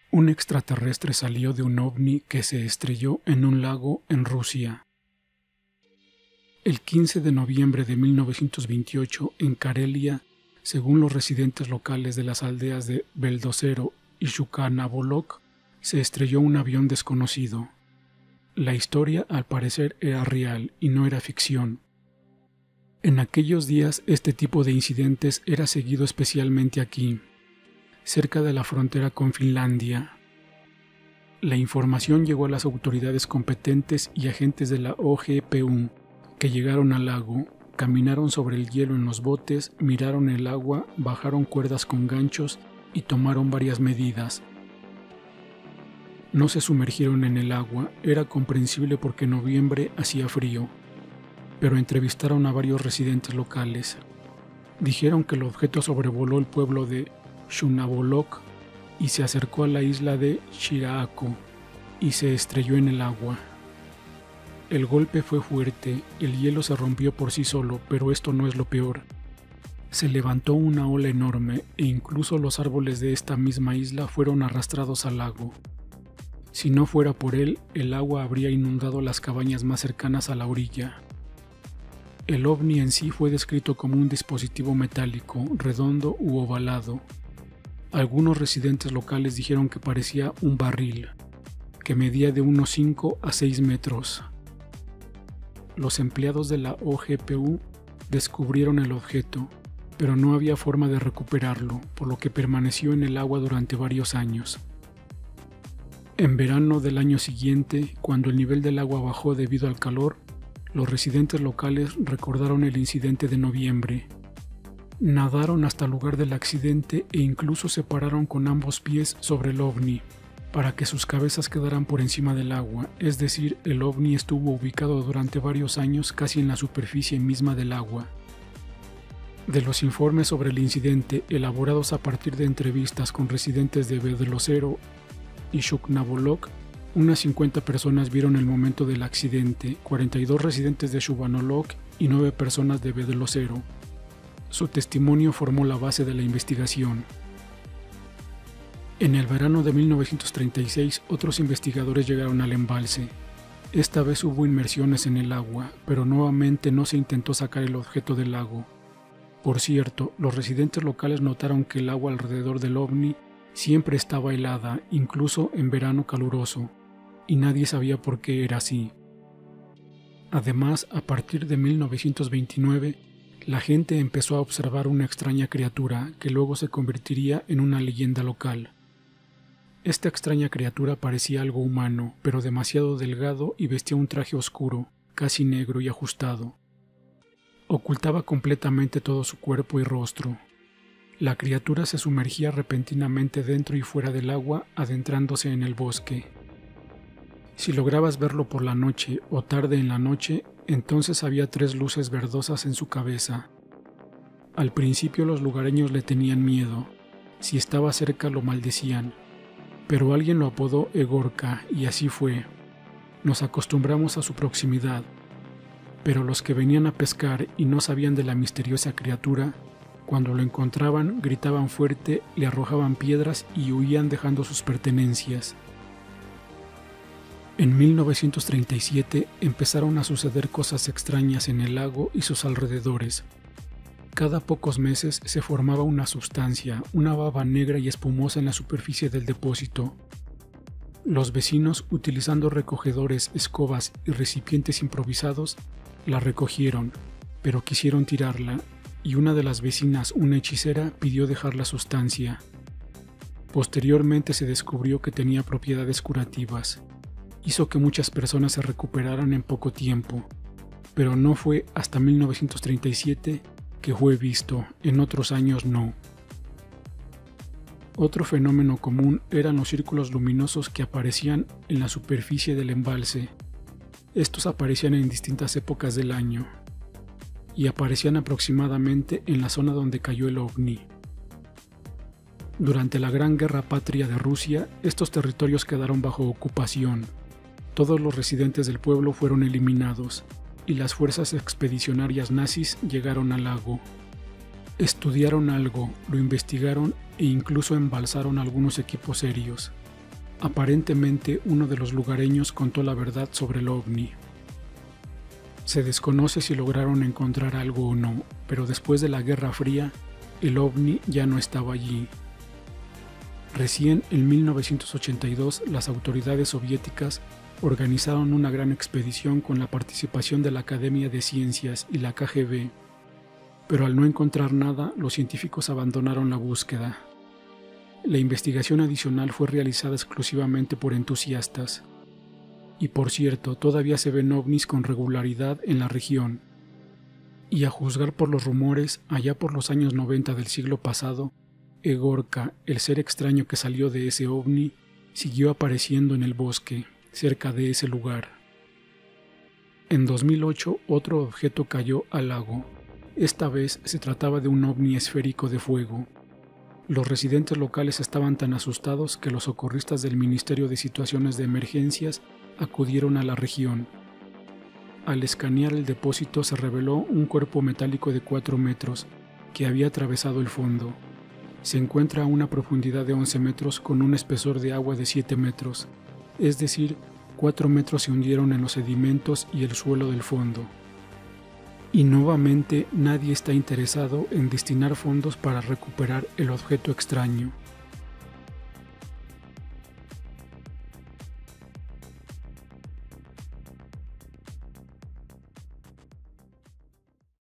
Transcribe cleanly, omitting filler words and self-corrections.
Un extraterrestre salió de un ovni que se estrelló en un lago en Rusia. El 15 de noviembre de 1928, en Karelia, según los residentes locales de las aldeas de Beldosero y Shukanabolok, se estrelló un avión desconocido. La historia, al parecer, era real y no era ficción. En aquellos días, este tipo de incidentes era seguido especialmente aquí, cerca de la frontera con Finlandia. La información llegó a las autoridades competentes y agentes de la OGPU, que llegaron al lago, caminaron sobre el hielo en los botes, miraron el agua, bajaron cuerdas con ganchos y tomaron varias medidas. No se sumergieron en el agua, era comprensible porque en noviembre hacía frío, pero entrevistaron a varios residentes locales. Dijeron que el objeto sobrevoló el pueblo de Shunabolok y se acercó a la isla de Shiraako y se estrelló en el agua. El golpe fue fuerte, el hielo se rompió por sí solo, pero esto no es lo peor. Se levantó una ola enorme e incluso los árboles de esta misma isla fueron arrastrados al lago. Si no fuera por él, el agua habría inundado las cabañas más cercanas a la orilla. El ovni en sí fue descrito como un dispositivo metálico, redondo u ovalado. Algunos residentes locales dijeron que parecía un barril, que medía de unos 5 a 6 metros. Los empleados de la OGPU descubrieron el objeto, pero no había forma de recuperarlo, por lo que permaneció en el agua durante varios años. En verano del año siguiente, cuando el nivel del agua bajó debido al calor, los residentes locales recordaron el incidente de noviembre. Nadaron hasta el lugar del accidente e incluso se pararon con ambos pies sobre el ovni, para que sus cabezas quedaran por encima del agua, es decir, el ovni estuvo ubicado durante varios años casi en la superficie misma del agua. De los informes sobre el incidente, elaborados a partir de entrevistas con residentes de Beldosero y Shuknabolok, unas 50 personas vieron el momento del accidente, 42 residentes de Shuknabolok y 9 personas de Beldosero. Su testimonio formó la base de la investigación. En el verano de 1936, otros investigadores llegaron al embalse. Esta vez hubo inmersiones en el agua, pero nuevamente no se intentó sacar el objeto del lago. Por cierto, los residentes locales notaron que el agua alrededor del ovni siempre estaba helada, incluso en verano caluroso, y nadie sabía por qué era así. Además, a partir de 1929, la gente empezó a observar una extraña criatura que luego se convertiría en una leyenda local. Esta extraña criatura parecía algo humano, pero demasiado delgado y vestía un traje oscuro, casi negro y ajustado. Ocultaba completamente todo su cuerpo y rostro. La criatura se sumergía repentinamente dentro y fuera del agua, adentrándose en el bosque. Si lograbas verlo por la noche o tarde en la noche, entonces había 3 luces verdosas en su cabeza. Al principio los lugareños le tenían miedo. Si estaba cerca lo maldecían. Pero alguien lo apodó Egorka y así fue. Nos acostumbramos a su proximidad. Pero los que venían a pescar y no sabían de la misteriosa criatura, cuando lo encontraban gritaban fuerte, le arrojaban piedras y huían dejando sus pertenencias. En 1937 empezaron a suceder cosas extrañas en el lago y sus alrededores. Cada pocos meses se formaba una sustancia, una baba negra y espumosa en la superficie del depósito. Los vecinos, utilizando recogedores, escobas y recipientes improvisados, la recogieron, pero quisieron tirarla, y una de las vecinas, una hechicera, pidió dejar la sustancia. Posteriormente se descubrió que tenía propiedades curativas. Hizo que muchas personas se recuperaran en poco tiempo, pero no fue hasta 1937 que fue visto, en otros años no. Otro fenómeno común eran los círculos luminosos que aparecían en la superficie del embalse. Estos aparecían en distintas épocas del año y aparecían aproximadamente en la zona donde cayó el ovni. Durante la Gran Guerra Patria de Rusia, estos territorios quedaron bajo ocupación. Todos los residentes del pueblo fueron eliminados y las fuerzas expedicionarias nazis llegaron al lago. Estudiaron algo, lo investigaron e incluso embalsaron algunos equipos serios. Aparentemente, uno de los lugareños contó la verdad sobre el ovni. Se desconoce si lograron encontrar algo o no, pero después de la Guerra Fría, el ovni ya no estaba allí. Recién en 1982, las autoridades soviéticas organizaron una gran expedición con la participación de la Academia de Ciencias y la KGB, pero al no encontrar nada, los científicos abandonaron la búsqueda. La investigación adicional fue realizada exclusivamente por entusiastas. Y por cierto, todavía se ven ovnis con regularidad en la región. Y a juzgar por los rumores, allá por los años 90 del siglo pasado, Egorka, el ser extraño que salió de ese ovni, siguió apareciendo en el bosque, cerca de ese lugar. En 2008, otro objeto cayó al lago. Esta vez se trataba de un ovni esférico de fuego. Los residentes locales estaban tan asustados que los socorristas del Ministerio de Situaciones de Emergencias acudieron a la región. Al escanear el depósito se reveló un cuerpo metálico de 4 metros que había atravesado el fondo. Se encuentra a una profundidad de 11 metros con un espesor de agua de 7 metros, es decir, 4 metros se hundieron en los sedimentos y el suelo del fondo. Y nuevamente nadie está interesado en destinar fondos para recuperar el objeto extraño.